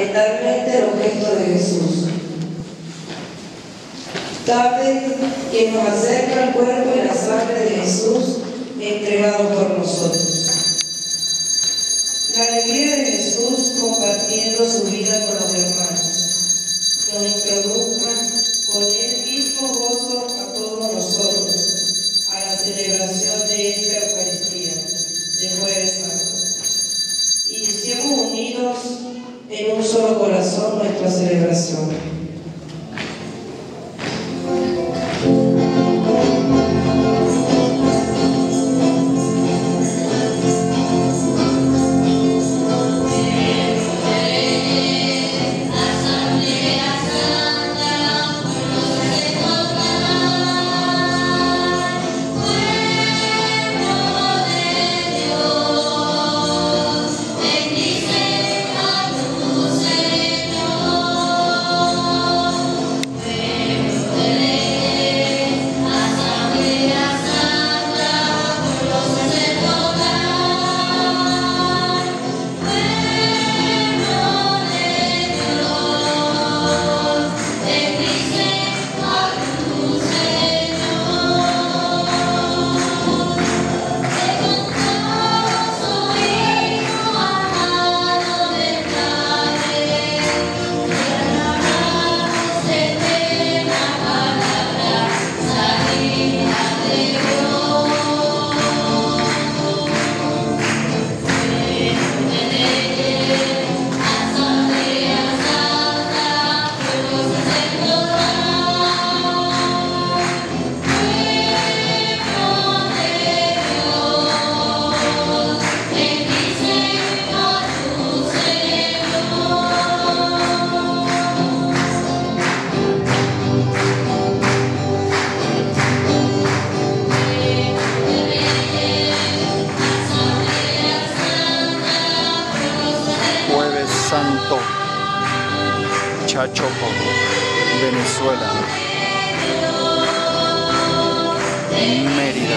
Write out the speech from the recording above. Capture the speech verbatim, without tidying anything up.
fundamentalmente los gestos de Jesús. Tarde que nos acerca el cuerpo y la sangre de Jesús entregado por nosotros. La alegría de Jesús compartiendo su vida con los hermanos nos introduzca con el mismo gozo a todos nosotros a la celebración de esta Eucaristía de Jueves Santo. Iniciemos unidos en un solo corazón nuestra celebración. Santo, Chachopo, Venezuela, Mérida.